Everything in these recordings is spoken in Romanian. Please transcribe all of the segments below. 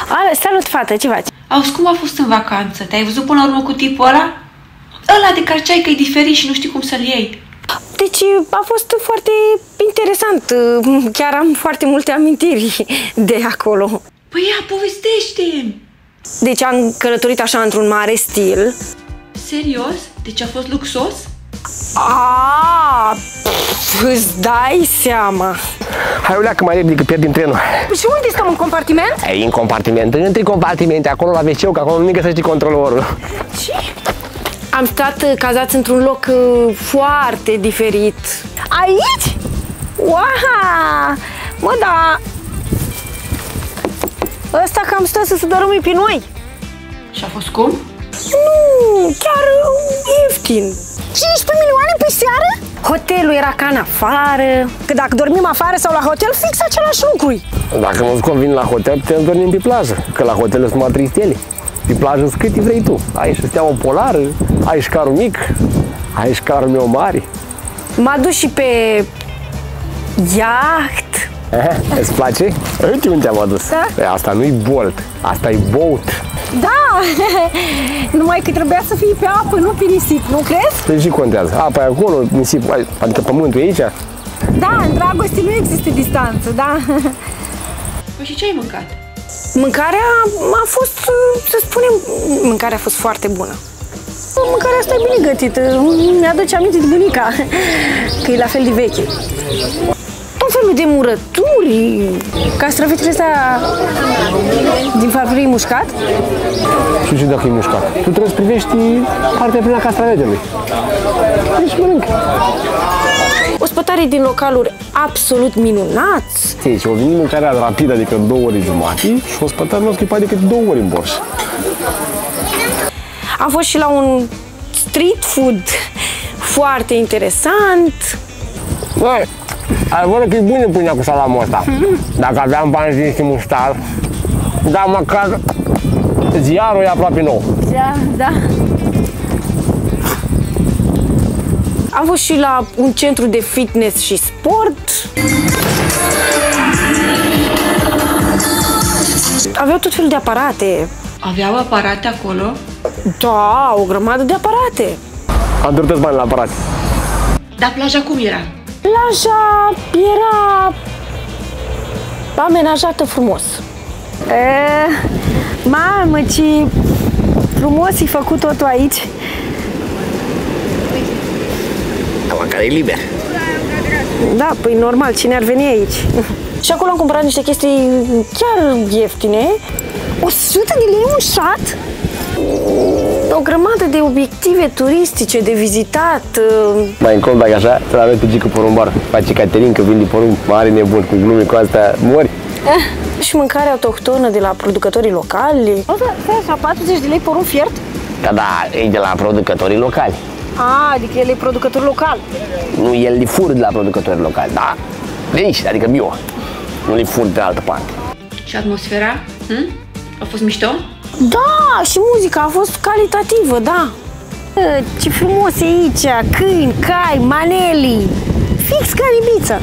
Salut, fată, ce faci? Auzi, cum a fost în vacanță? Te-ai văzut până la urmă cu tipul ăla? Ăla de care ceai că e diferit și nu știi cum să-l iei. Deci a fost foarte interesant. Chiar am foarte multe amintiri de acolo. Păi ia, povestește-mi! Deci am călătorit așa într-un mare stil. Serios? Deci a fost luxos? Îți dai seama. Hai, uleacă mai repede că pierdim trenul. Și unde stăm, în compartiment? E în compartiment, între compartimente, acolo la wc, că acolo nu găsești controlorul. Ce? Am stat cazați într-un loc foarte diferit. Aici? Wow! Mă, da! Ăsta cam stă să se dărâme pe noi. Și a fost scump? Nu, chiar ieftin. 15 milioane pe seară? Hotelul era ca în afară. Că dacă dormim afară sau la hotel, fix același lucru. Dacă nu-ți convine la hotel, putem să dormim pe plajă. Că la hotel sunt numai 3 stele. Pe plajă sunt câte vrei tu. Ai și steaua polară, ai și carul mic, ai și carul meu mare. M-a dus și pe iaht. Îți place? Uite unde am adus. Da? Asta nu-i Bolt, asta e Boat. Da, numai că trebuia să fie pe apă, nu pe nisip, nu crezi? Păi și contează. Apa e acolo, nisip, adică pământul e aici. Da, în dragoste nu există distanță, da. Păi și ce ai mâncat? Mâncarea a fost, să spunem, mâncarea a fost foarte bună. Mâncarea asta e bine gătită, mi-aduce aminte de bunica, că e la fel de veche. Tot felul de murături, castravetele astea din farfurie mușcat. Și dacă e mușcat? Tu trebuie să privești partea plină a castravetelui. Deci mănâncă. Ospătarii din localuri absolut minunați. Deci, o venit mâncarea rapidă, adică 2 ore jumate, și ospătarul nostru e adică 2 ore în borș. Am fost și la un street food foarte interesant. Băi, adevără că e bună pâinea cu salamul ăsta. Dacă aveam bani din niște muștar, dar măcar ziarul e aproape nou. Da. Am fost și la un centru de fitness și sport. Aveau tot felul de aparate. Aveau aparate acolo? Da, o grămadă de aparate. Am dărât bani la aparate. Dar plaja cum era? Plaja era amenajată frumos. Mamă, ce frumos e făcut totul aici. Măcar e liber. Da, păi normal, cine ar veni aici? Și acolo am cumpărat niște chestii chiar ieftine. 100 de lei un șat? O grămadă de obiective turistice de vizitat. Mai încolo, dacă așa, să-l aveți pe Gicu porumbar. Face Caterin, că vinde porumb mare nebun, cu glume cu astea, mori. Și mâncare autohtonă de la producătorii locali. Așa, 40 de lei porumb fiert? Da, e de la producătorii locali. Adică el e producător local. Nu, el le fură de la producătorii locali, da. De aici, adică bio. Nu le fură de altă parte. Și atmosfera? A fost mișto? Da, și muzica a fost calitativă, da. Ce frumos e aici, câini, cai, maneli, fix ca în Ibița.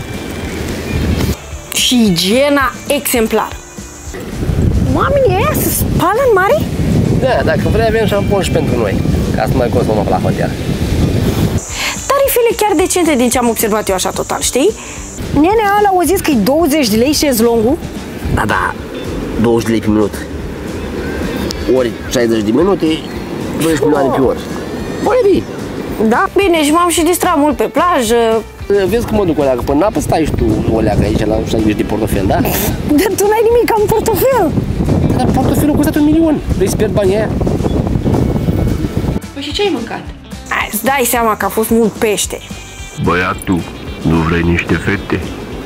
Și igiena exemplară. Oamenii ăia se spală în mare? Da, dacă vrei avem șampon și pentru noi, ca să mai consumăm la hotel. Tarifele chiar decente din ce am observat eu așa total, știi? Nenea ăla au zis că e 20 de lei șezlongul. Da, 20 de lei pe minut. Ori 60 de minute, 20 milioane pe oră. Băi, vii! Da, bine, și m-am și distrat mult pe plajă. Vezi cum mă duc o leacă, până apă stai și tu o leacă aici la 60 de portofel, da? Dar tu n-ai nimic ca în portofel. Dar portofelul costat 1 milion. Vrei să pierd banii aia? Păi și ce ai mâncat? Îți dai seama că a fost mult pește. Băiatul, nu vrei niște fete?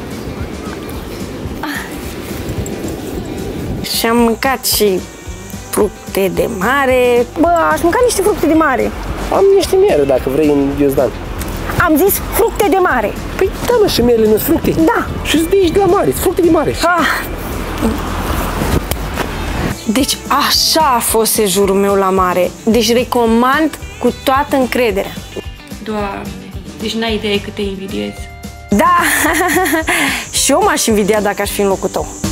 Și am mâncat și fructe de mare. Bă, aș mânca niște fructe de mare. Am niște miere, dacă vrei, în Iuzdan. Am zis fructe de mare. Păi da, mă, și mierele nu-s fructe? Da. Și-ți de aici de la mare, fructe de mare. Deci așa a fost sejurul meu la mare. Deci recomand cu toată încrederea. Doamne, deci n-ai idee cât te invidiez. Da, și eu m-aș invidia dacă aș fi în locul tău.